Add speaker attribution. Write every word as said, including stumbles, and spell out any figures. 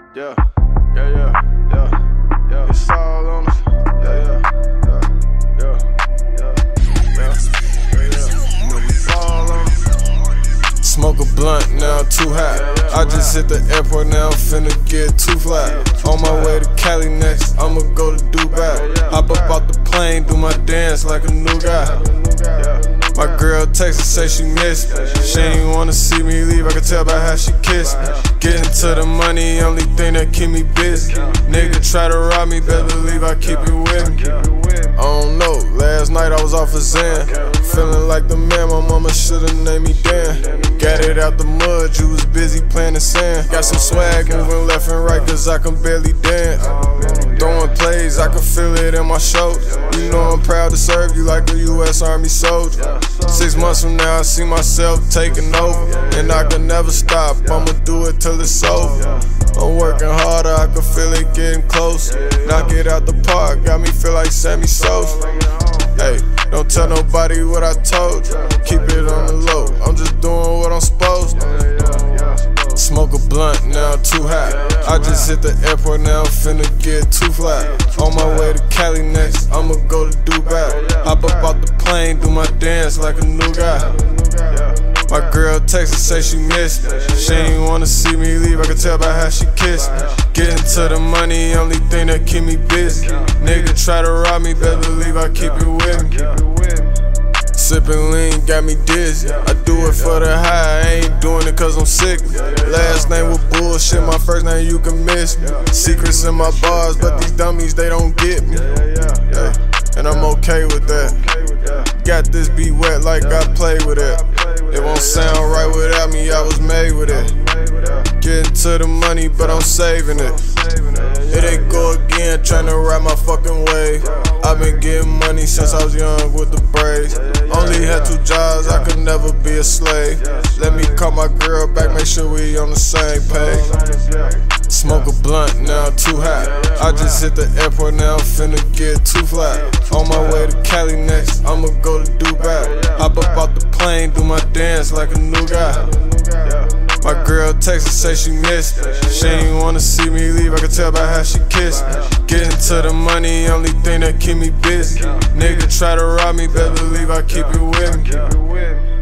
Speaker 1: Yeah, yeah, yeah, yeah, yeah. It's all on us. Yeah, yeah, yeah, yeah, yeah, yeah, yeah, yeah. No, it's all on us. Smoke a blunt, now I'm too hot. I just hit the airport, now I'm finna get too fly. On my way to Cali next, I'ma go to Dubai. Hop up out the plane, do my dance like a new guy. My girl texted, say she missed me. She ain't wanna see me leave, I can tell by how she kissed me. Getting to the money, only thing that keep me busy. Nigga try to rob me, better believe I keep it with me. I don't know, last night I was off a Zen. Feeling like the man, my mama should've named me Dan. Got it out the mud, you was busy playing the sand. Got some swag moving left and right, cause I can barely dance. Throwing plays, I can feel it in my shoulders. You know I'm proud to serve you like a U S Army soldier. Six months from now, I see myself taking over, and I can never stop, I'ma do it till it's over. I'm working harder, I can feel it getting close. Knock it out the park, got me feel like Sammy Sosa. Hey, don't tell nobody what I told you, keep it on the low, I'm just doing what I'm supposed to. Smoke a blunt, now I'm too hot. I just hit the airport, now I'm finna get too fly. On my way to Cali next, I'ma go to Dubai. Hop up out the plane, do my dance like a new guy. My girl texted, say she missed me. She ain't wanna see me leave, I can tell by how she kissed me. Getting to the money, only thing that keep me busy. Nigga try to rob me, better believe I keep it with me. Sippin' lean got me dizzy. I do it for the high, I ain't doing it cause I'm sick. Last name was bullshit, my first name you can miss me. Secrets in my bars, but these dummies they don't get me. Hey, and I'm okay with that. Got this beat wet like I play with it. It won't sound right without me, I was made with it. Getting to the money, but I'm saving it. It ain't go again, tryna ride my fucking wave. I've been getting money since I was young with the braids. Only had two jobs, I could never be a slave. Let me call my girl back, make sure we on the same page. Smoke a blunt, now I'm too hot. I just hit the airport, now I'm finna get too fly. On my way to Cali next, I'ma go to Dubai. Hop up out the plane, do my dance like a new guy. My girl texted, say she missed me. She ain't wanna see me leave, I can tell by how she kissed me. Getting to the money, only thing that keep me busy. Nigga try to rob me, better believe I keep it with me.